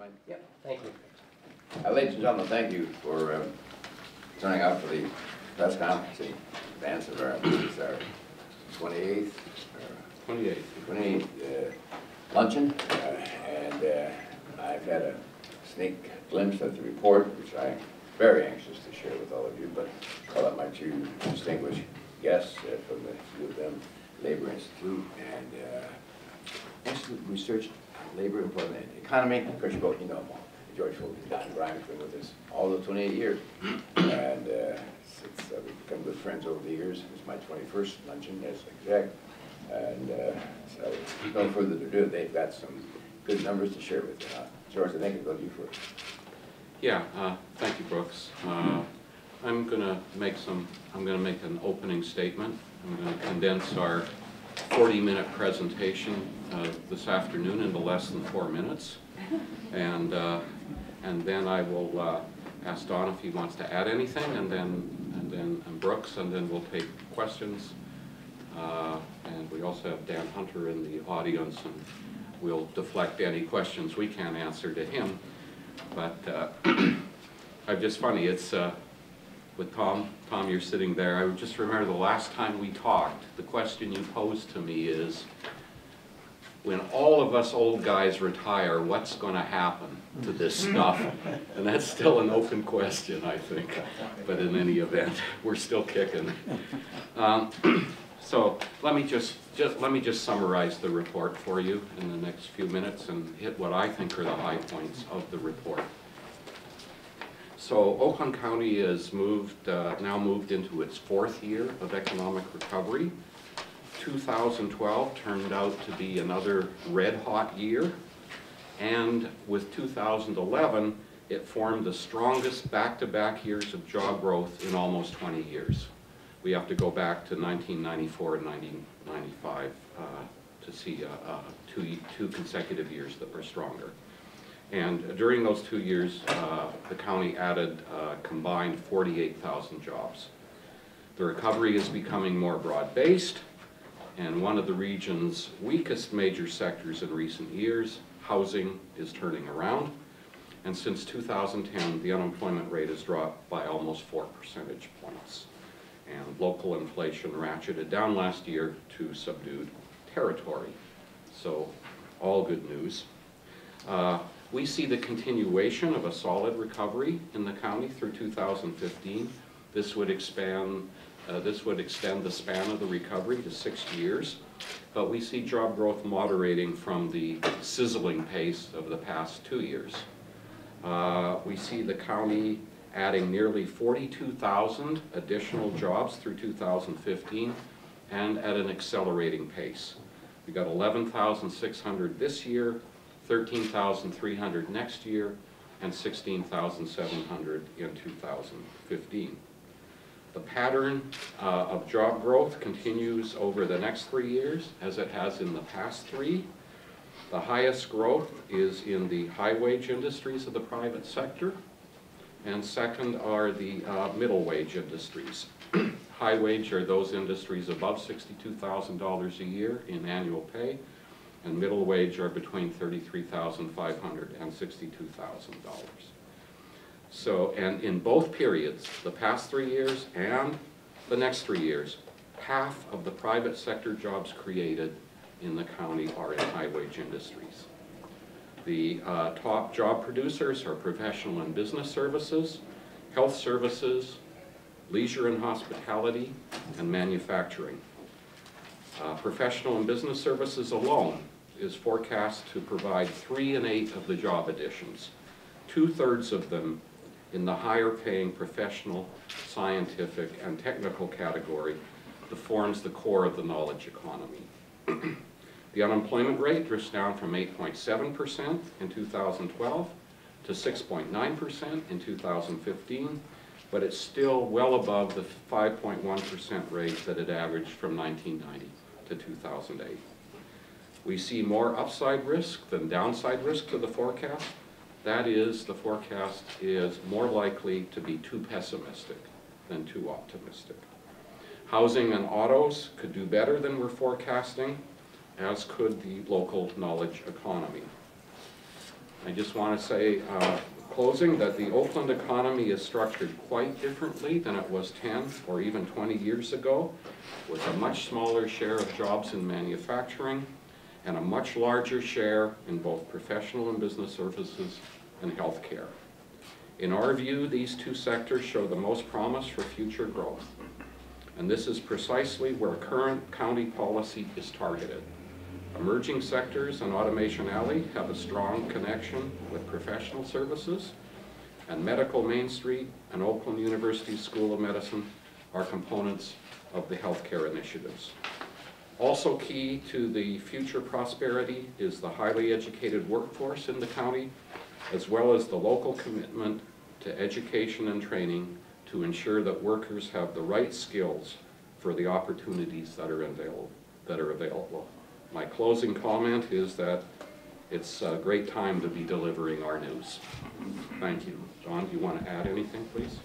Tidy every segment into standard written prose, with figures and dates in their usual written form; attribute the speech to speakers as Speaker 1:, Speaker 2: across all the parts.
Speaker 1: Mike?
Speaker 2: Yep, thank you.
Speaker 1: Ladies and gentlemen, thank you for turning out for the press conference in advance of our 28th luncheon. I've had a sneak glimpse of the report, which I'm very anxious to share with all of you, but call up my two distinguished guests from the U of M Labor Institute and Institute of Research on Labor, Employment, and Economy. Of course, you both know them all. George Fulton, Don Grimes, been with us all the 28 years. And we've become good friends over the years. It was my 21st luncheon as exec. And so, no further ado, they've got some good numbers to share with you. George, I think I'll go to you first.
Speaker 3: Yeah, thank you, Brooks. I'm going to make an opening statement. I'm going to condense our 40-minute presentation this afternoon into less than 4 minutes. And then I will ask Don if he wants to add anything, and Brooks, and then we'll take questions. And we also have Dan Hunter in the audience, and we'll deflect any questions we can't answer to him. But I'm just funny. It's with Tom. Tom, you're sitting there. I just remember the last time we talked. The question you posed to me is, when all of us old guys retire, what's going to happen to this stuff? And that's still an open question, I think. But in any event, we're still kicking. So let me just summarize the report for you in the next few minutes and hit what I think are the high points of the report. So Oakland County has now moved into its 4th year of economic recovery. 2012 turned out to be another red-hot year, and with 2011, it formed the strongest back-to-back years of job growth in almost 20 years. We have to go back to 1994 and 1995 to see two consecutive years that were stronger. And during those 2 years, the county added a combined 48,000 jobs. The recovery is becoming more broad-based, and one of the region's weakest major sectors in recent years, housing, is turning around. And since 2010, the unemployment rate has dropped by almost 4 percentage points. And local inflation ratcheted down last year to subdued territory. So, all good news. We see the continuation of a solid recovery in the county through 2015. This would extend the span of the recovery to 6 years, but we see job growth moderating from the sizzling pace of the past 2 years. We see the county adding nearly 42,000 additional jobs through 2015 and at an accelerating pace. We got 11,600 this year, 13,300 next year, and 16,700 in 2015. The pattern of job growth continues over the next 3 years, as it has in the past 3. The highest growth is in the high-wage industries of the private sector, and second are the middle-wage industries. High-wage are those industries above $62,000 a year in annual pay, and middle-wage are between $33,500 and $62,000. So, and in both periods, the past 3 years and the next 3 years, half of the private sector jobs created in the county are in high-wage industries. The top job producers are professional and business services, health services, leisure and hospitality, and manufacturing. Professional and business services alone is forecast to provide 3 in 8 of the job additions, 2/3 of them in the higher-paying professional, scientific, and technical category that forms the core of the knowledge economy. The unemployment rate drifts down from 8.7% in 2012 to 6.9% in 2015, but it's still well above the 5.1% rate that it averaged from 1990 to 2008. We see more upside risk than downside risk to the forecast. That is, the forecast is more likely to be too pessimistic than too optimistic. Housing and autos could do better than we're forecasting, as could the local knowledge economy. I just want to say, closing, that the Oakland economy is structured quite differently than it was 10 or even 20 years ago, with a much smaller share of jobs in manufacturing and a much larger share in both professional and business services and healthcare. In our view, these two sectors show the most promise for future growth, and this is precisely where current county policy is targeted. Emerging sectors and Automation Alley have a strong connection with professional services, and Medical Main Street and Oakland University School of Medicine are components of the healthcare initiatives. Also key to the future prosperity is the highly educated workforce in the county, as well as the local commitment to education and training to ensure that workers have the right skills for the opportunities that are available. My closing comment is that it's a great time to be delivering our news. Thank you. John, do you want to add anything, please?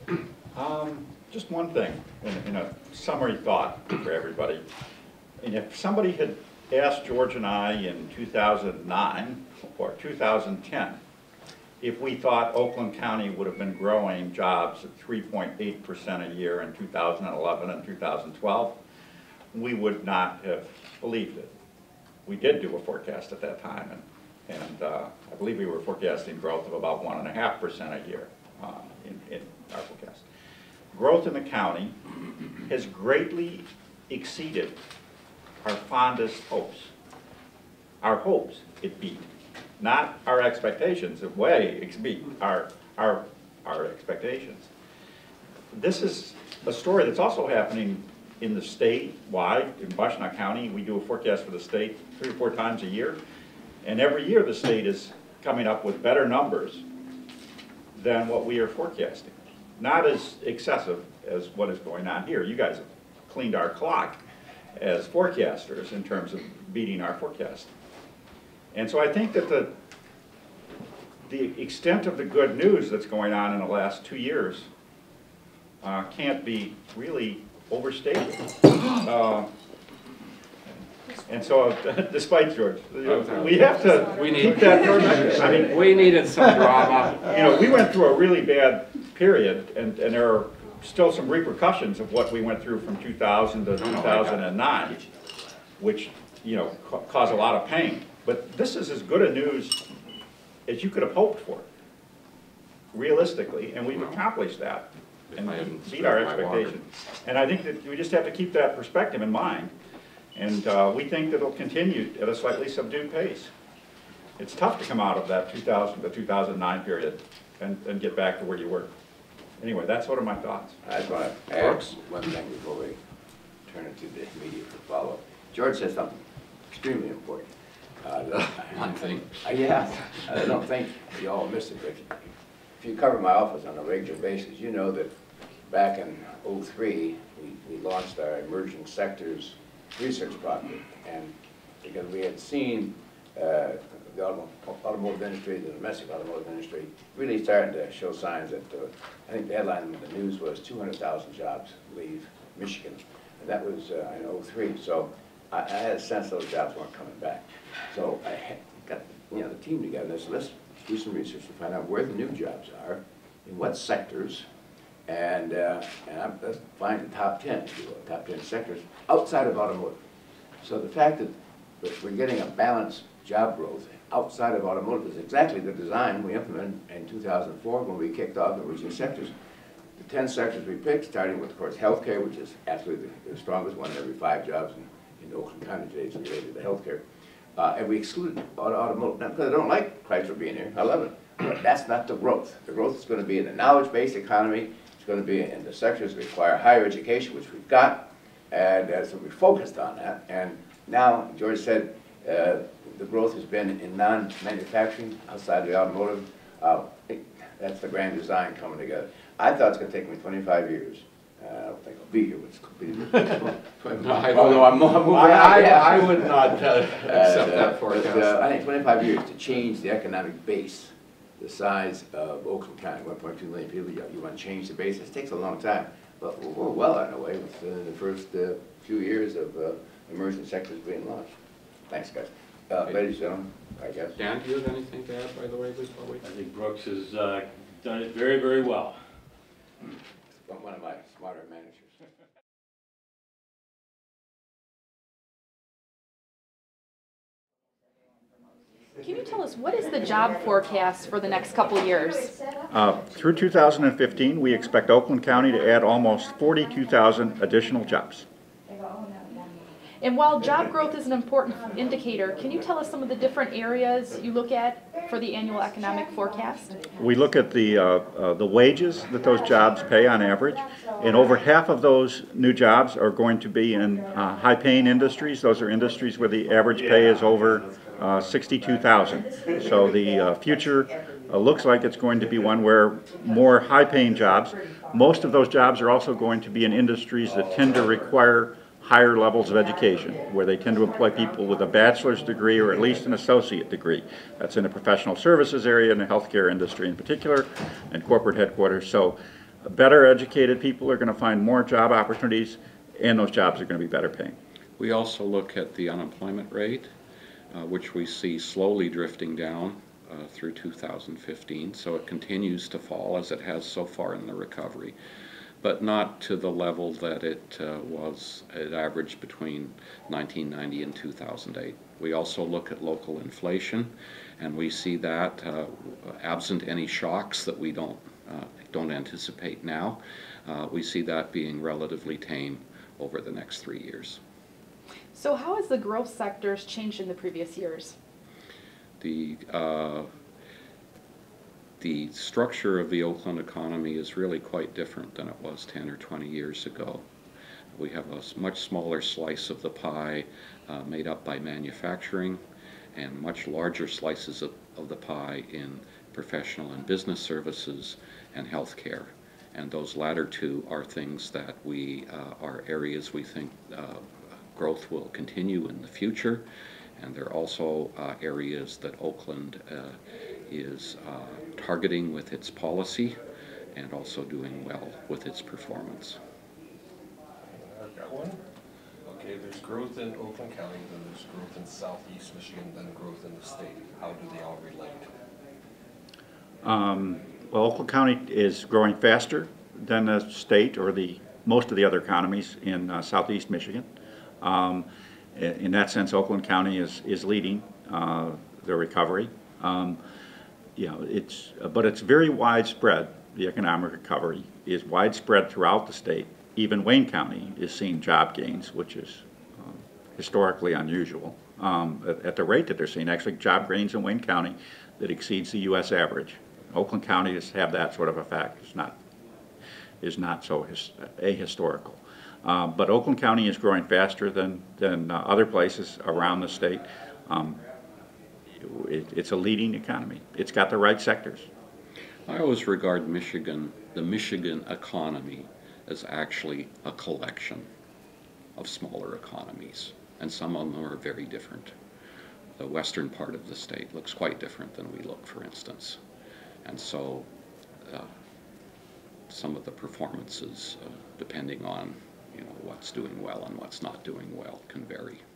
Speaker 2: Just one thing, in a summary thought for everybody. And if somebody had asked George and I in 2009 or 2010 if we thought Oakland County would have been growing jobs at 3.8% a year in 2011 and 2012, we would not have believed it. We did do a forecast at that time, and I believe we were forecasting growth of about 1.5% a year in our forecast. Growth in the county has greatly exceeded our fondest hopes. Our hopes, it beat. Not our expectations, it way beat our expectations. This is a story that's also happening in the state-wide. In Washtenaw County, we do a forecast for the state 3 or 4 times a year, and every year the state is coming up with better numbers than what we are forecasting. Not as excessive as what is going on here. You guys have cleaned our clock as forecasters in terms of beating our forecast. And so I think that the extent of the good news that's going on in the last 2 years can't be really overstated. And so, despite George, we have to keep that perspective. I mean,
Speaker 3: we needed some drama.
Speaker 2: You know, we went through a really bad period, and there are still some repercussions of what we went through from 2000 to 2009, which, you know, caused a lot of pain. But this is as good a news as you could have hoped for, realistically, and we've accomplished that and beat our expectations. And I think that we just have to keep that perspective in mind, and we think that it'll continue at a slightly subdued pace. It's tough to come out of that 2000 to 2009 period and get back to where you were. Anyway, that's sort of my thoughts.
Speaker 1: I just want to add one thing before we turn it to the media for follow-up. George said something extremely important.
Speaker 3: One thing.
Speaker 1: Yeah, I don't think you all miss it, but if you cover my office on a regular basis, you know that back in '03, we launched our emerging sectors research project, and because we had seen the automotive industry, the domestic automotive industry, really starting to show signs that, I think the headline in the news was 200,000 jobs leave Michigan, and that was in '03. So I had a sense those jobs weren't coming back. So I got the team together and said, let's do some research to find out where the new jobs are, in what sectors, and let's find the top 10, if you will, top 10 sectors outside of automotive. So the fact that we're getting a balanced job growth outside of automotive is exactly the design we implemented in 2004 when we kicked off the emerging sectors. The 10 sectors we picked, starting with, of course, healthcare, which is absolutely the strongest, 1 in every 5 jobs in Oakland County today is related to healthcare. And we excluded automotive, not because I don't like Chrysler being here, I love it, but that's not the growth. The growth is going to be in the knowledge-based economy, it's going to be in the sectors that require higher education, which we've got, and so we focused on that. And now, George said, the growth has been in non-manufacturing, outside the automotive. That's the grand design coming together. I thought it's going to take me 25 years. I don't think I'll be here when it's completed. Although I'm moving
Speaker 3: I would not accept that forecast.
Speaker 1: I think 25 years to change the economic base, the size of Oakland County, 1.2 million people. You want to change the base. It takes a long time, but we're well on our way with the first few years of emerging sectors being launched. Thanks, guys. Ladies and gentlemen. I guess.
Speaker 3: Dan, do you have anything to add, by the way, before we?
Speaker 4: I think Brooks has done it very, very well.
Speaker 1: One of my smarter managers.
Speaker 5: Can you tell us, what is the job forecast for the next couple of years?
Speaker 2: Through 2015, we expect Oakland County to add almost 42,000 additional jobs.
Speaker 5: And while job growth is an important indicator, can you tell us some of the different areas you look at for the annual economic forecast?
Speaker 2: We look at the wages that those jobs pay on average, and over half of those new jobs are going to be in high-paying industries. Those are industries where the average pay is over 62,000. So the future looks like it's going to be one where more high-paying jobs. Most of those jobs are also going to be in industries that tend to require higher levels of education, where they tend to employ people with a bachelor's degree or at least an associate degree. That's in the professional services area, in the healthcare industry in particular, and corporate headquarters. So better educated people are going to find more job opportunities, and those jobs are going to be better paying.
Speaker 3: We also look at the unemployment rate, which we see slowly drifting down through 2015. So it continues to fall, as it has so far in the recovery, but not to the level that it averaged between 1990 and 2008. We also look at local inflation, and we see that, absent any shocks that we don't anticipate now, we see that being relatively tame over the next 3 years.
Speaker 5: So how has the growth sectors changed in the previous years?
Speaker 3: The structure of the Oakland economy is really quite different than it was 10 or 20 years ago. We have a much smaller slice of the pie made up by manufacturing, and much larger slices of the pie in professional and business services and healthcare. And those latter two are things that are areas we think growth will continue in the future, and they're also areas that Oakland is targeting with its policy and also doing well with its performance.
Speaker 6: I've got one. Okay, there's growth in Oakland County, then there's growth in Southeast Michigan, then growth in the state. How do they all relate?
Speaker 2: Well, Oakland County is growing faster than the state or most of the other economies in Southeast Michigan. In that sense, Oakland County is leading the recovery. But it's very widespread. The economic recovery is widespread throughout the state. Even Wayne County is seeing job gains, which is historically unusual at the rate that they're seeing. Actually, job gains in Wayne County that exceeds the U.S. average. Oakland County does have that sort of effect. Is not so ahistorical. But Oakland County is growing faster than other places around the state. It's a leading economy. It's got the right sectors.
Speaker 3: I always regard the Michigan economy, as actually a collection of smaller economies, and some of them are very different. The western part of the state looks quite different than we look, for instance. And so some of the performances, depending on what's doing well and what's not doing well, can vary.